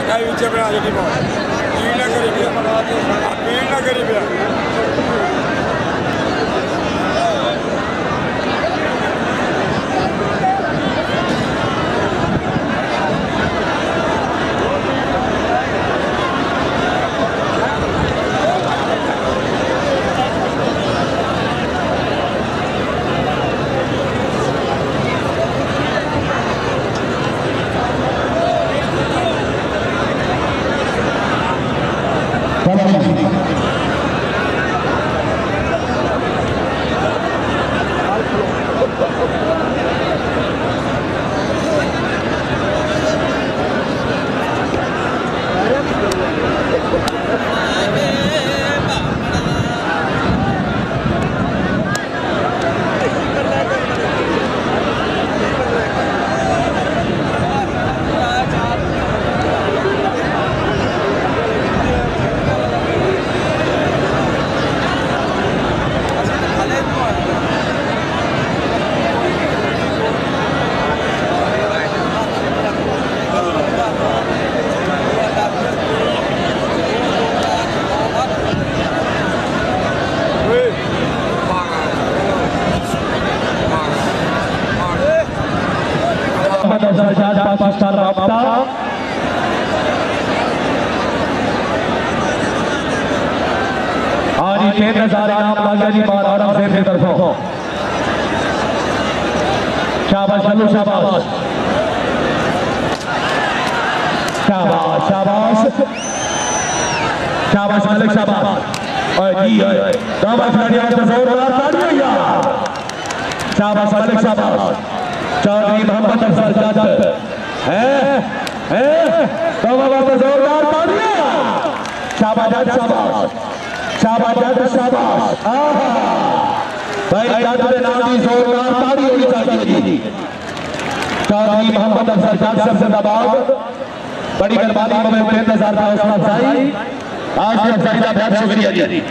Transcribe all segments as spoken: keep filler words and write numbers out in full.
कहीं पीछे बना देती बहुत पीड़ ना करी भैया पीड़ ना करी भैया तीन हजार इनाम लागे जी महाराणा से की तरफों शाबाश चलो शाबाश शाबाश शाबाश शाबाश मालिक शाबाश और जी है दावा खिलाड़ियों का जोरदार तालियां शाबाश मालिक शाबाश चौधरी मोहम्मद अफजल जज है है दावा का जोरदार तालियां शाबाश शाबाश शाबाश जज शाबाश भाई जज के नाम की जोरदार ताली होनी चाहिए जी चौधरी मोहम्मद अफजल जज से जिंदाबाद बड़ी मेहरबानी में तीन हजार का हौसला अफजाई आज की अफजाई का बहुत शुक्रिया जी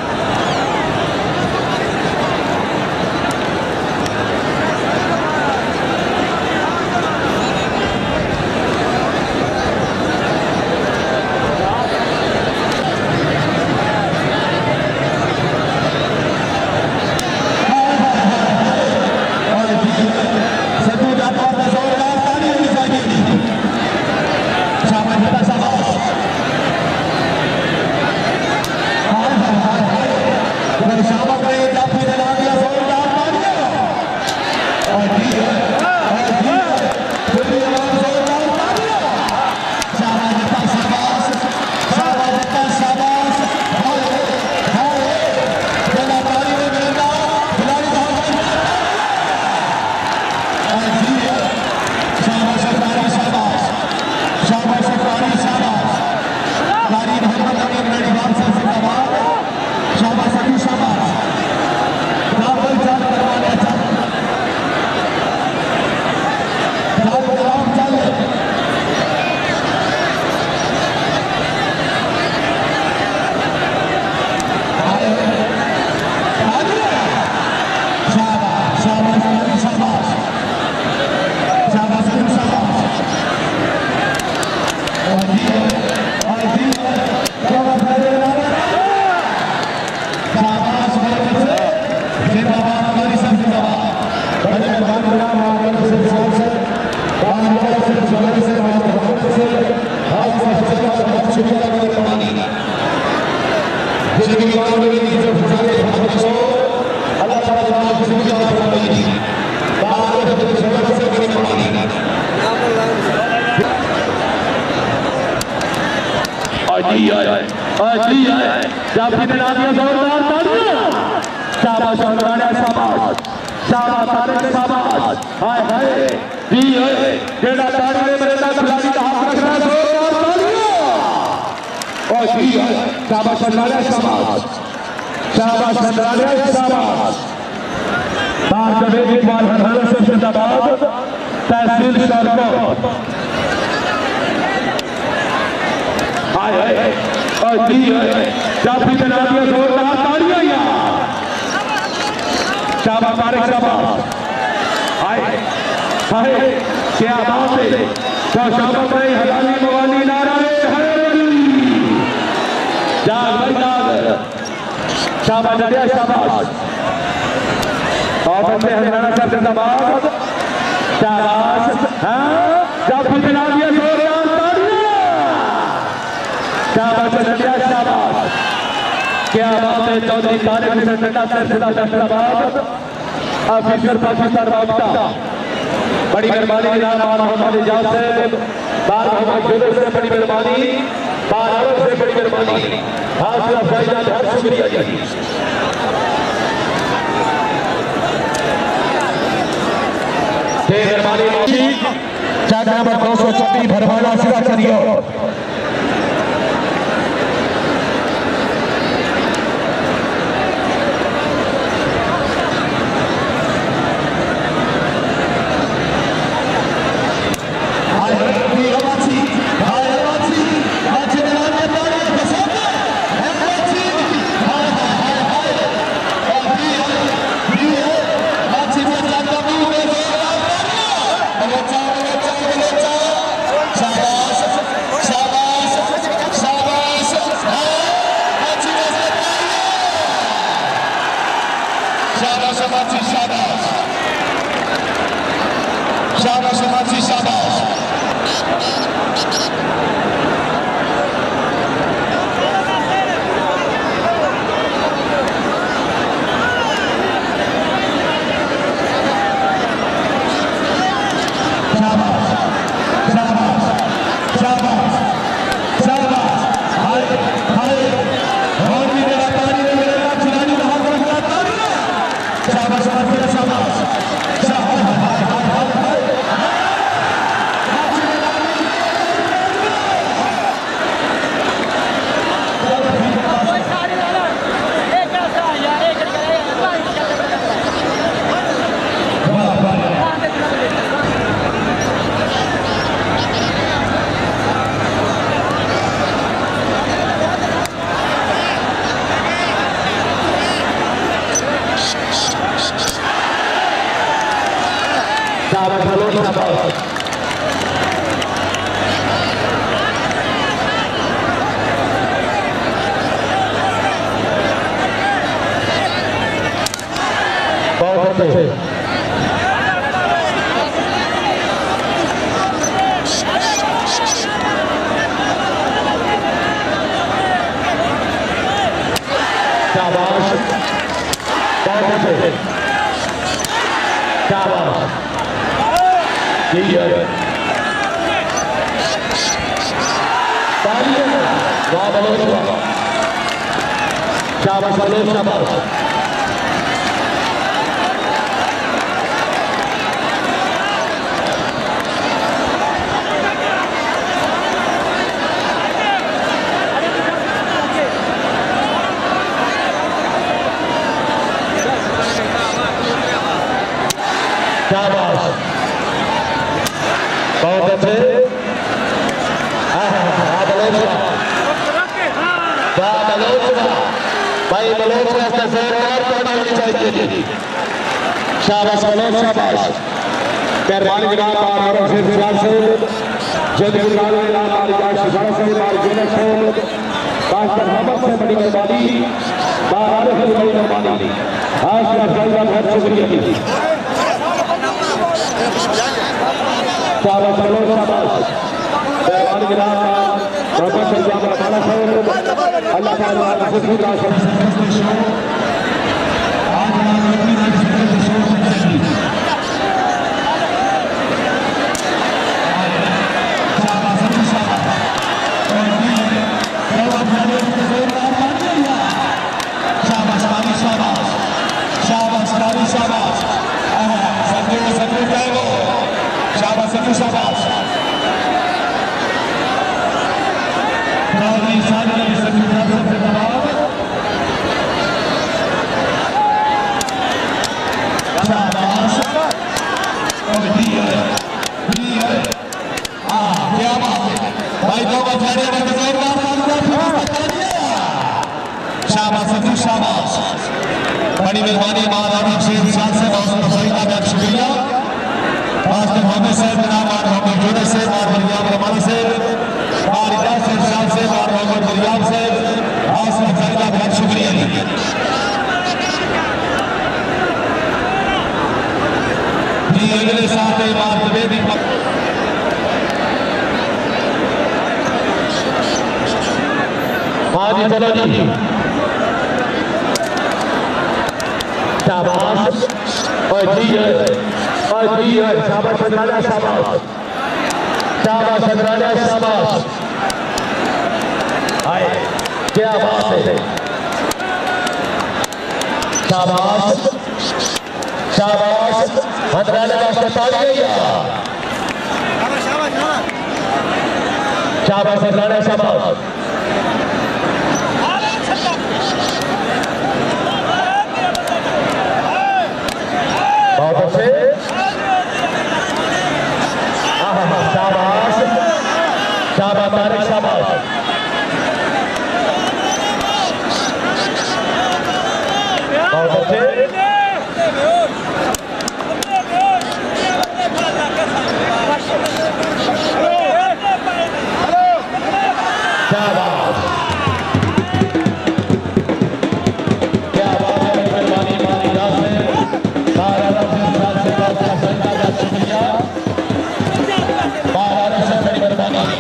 शाबाश शाबाश शाबाश शाबाश हाय हाय जी है जेड़ा ताड़ी में मेरे नाल खिलाड़ी का हाथ रखना जोरदार तालियां और जी है शाबाश शाबाश शाबाश शाबाश शाबाश बाहर कभी भी बाल हरहर से जिंदाबाद तहसील शरबत हाय हाय और जी है जाफी के नाम में जोरदार तालियां यार शाबाश बारिक शाबाश हाय हाय क्या बात है तो शाबाश भाई हलाली मवाली नारा शाबाश डरिया शाबाश और बच्चे हरियाणा सर जिंदाबाद शाबाश हाँ काफी बना दिया जोरदार तालियां शाबाश डरिया शाबाश क्या बात है चौधरी तारिक हुसैन टंडा सर जिंदाबाद ऑफिसर पाकिस्तान वापसा बड़ी मेहरबानी जनाब बार मोहम्मद इजाज से बार मोहम्मद जुलूस से बड़ी मेहरबानी बार आलम से बड़ी मेहरबानी हासिल अफजाई जान बहुत शुक्रिया जी मेहरबानी चार नंबर दो सौ छब्बीस भरवाना सीधा करियो बड़ी मेहरबानी महारानी शेर शाह से बहुत बहुत शुक्रिया मास्टर मोहम्मद साहब जनाब मोहम्मद जोड़ा से और बलियाब रमाना से और इजाज से शाह से और मोहम्मद बलियाब से आसमान का बहुत शुक्रिया। अगले साथ मारतबे दी हाँ जी चलो जी शाबाश और जी है और जी है शाबाश शदराना शाबाश शाबाश शदराना शाबाश आए क्या बात है शाबाश शाबाश शदराना वास्ते तालियां शाबाश शदराना शाबाश बहुत अच्छे शाबाश शाबाश तारिक शाबाश बहुत अच्छे शाबाश क्या बात है मेहरबानी मानी जाते बारह शुक्रिया बारह से बड़ी मेहरबानी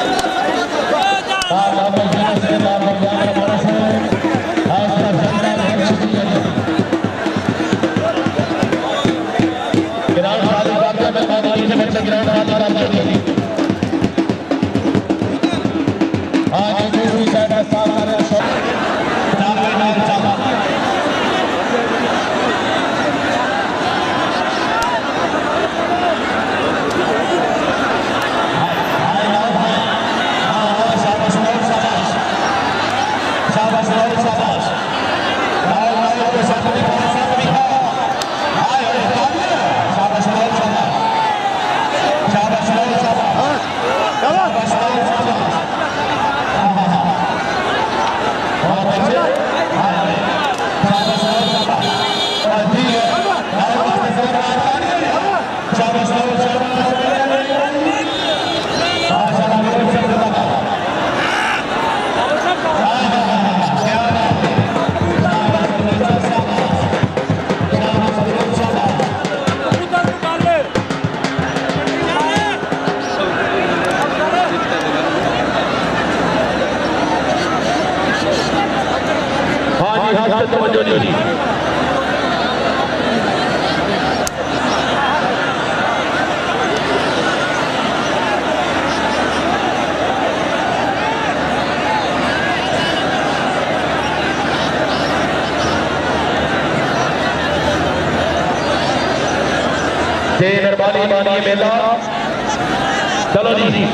मेहरबानी मानिए मेला चलो जी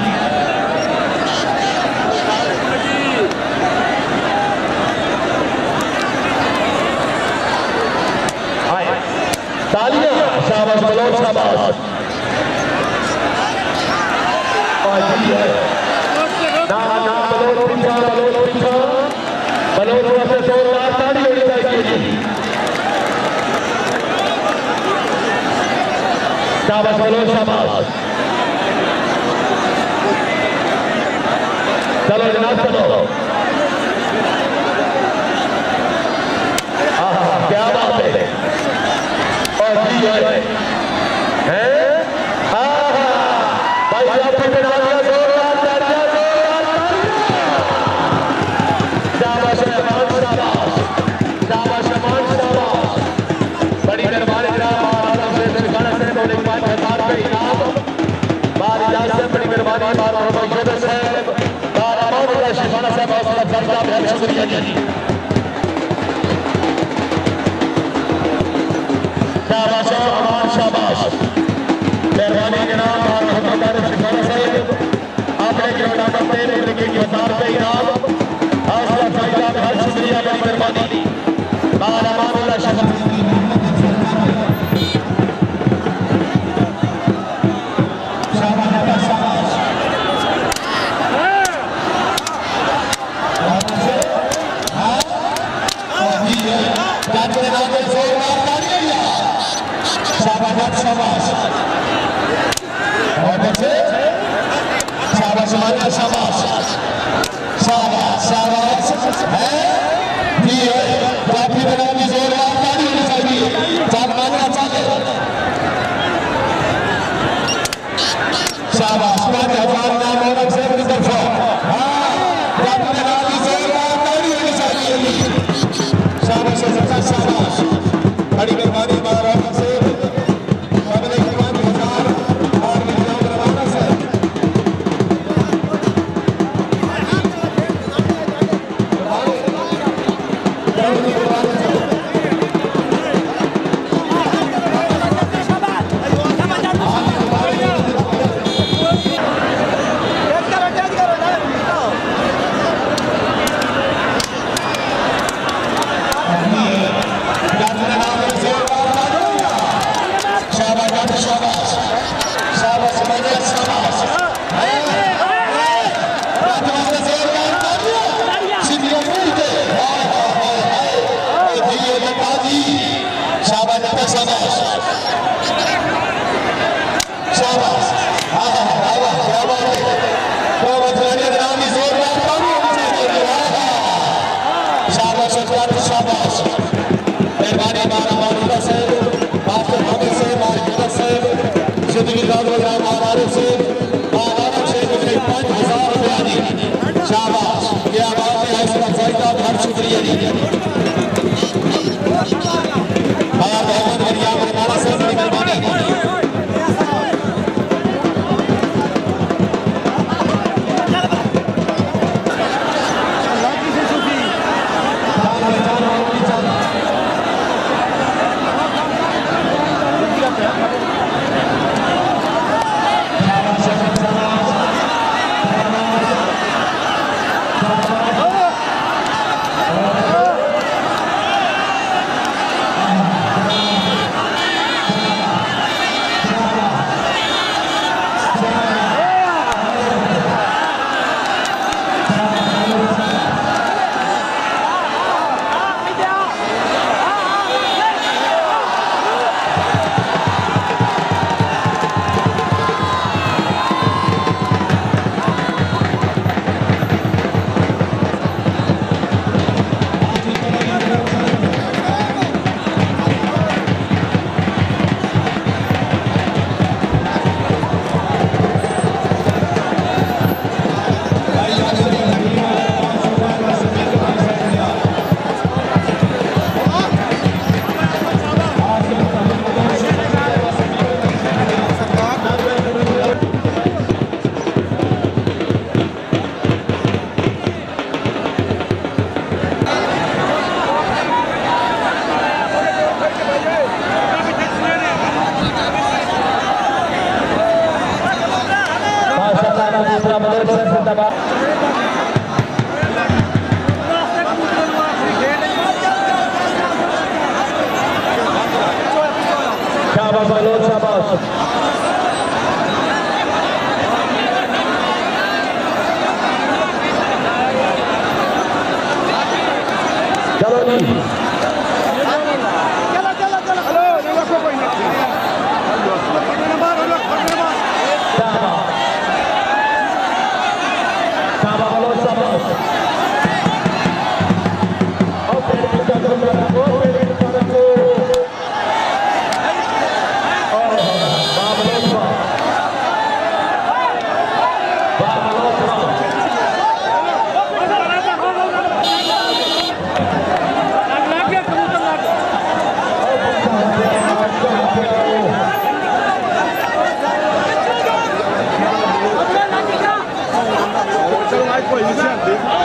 तालियां शाबाश बलोच शाबाश ना ना बलोच पीछा बलोच पीछा बलोच वास्ते जोरदार ताली होनी चाहिए जी शाबाश बलोच शाबाश चलो जनाब चलो क्या बात है और जी है हैं भाई साहब की तालियां जोरदार तालियां जोरदार शाबाश रहमान शाबाश शाबाश रहमान शाबाश बड़ी मेहरबानी जनाब आराम से दिलखाना से तो एक पाँच हजार का इनाम बार इजाजत बड़ी मेहरबानी बार मोहम्मद साहब बार अमानुल्लाह शिफाना साहब बहुत सारा फर्जा बहुत शुक्रिया जी शाबाश अमान शाबाश मेहरबानी जनाब मोहम्मद शिफाना साहब आपने गिरफ्तार करते उनके हजार का इनाम हौसला फायदा बहुत शुक्रिया बड़ी मेहरबानी बार अमानुल्लाह शिफाना शाबाश और बच्चे शाबाश मानिया शाबाश शाबाश शाबाश है जी है काफी बड़ा जोरदार ताली होनी चाहिए हमारा मौजूदा से मास्टर हमें से मास्टर से जिंदगी का रोजा मारा से मारा से मुझे पाँच हजार रुपया दी शाबाश क्या बात है इस पर फायदा बहुत शुक्रिया जी हाँ बहुत बढ़िया मारा से बड़ी मेहरबानी शाबाश बलोच शाबाश चलो जी चलो चलो चलो हेलो ये लोग कोई नहीं नंबर नंबर नंबर शाबाश शाबाश बलोच शाबाश और पेड़ का कदम रखो पेड़ का रखो कोई नहीं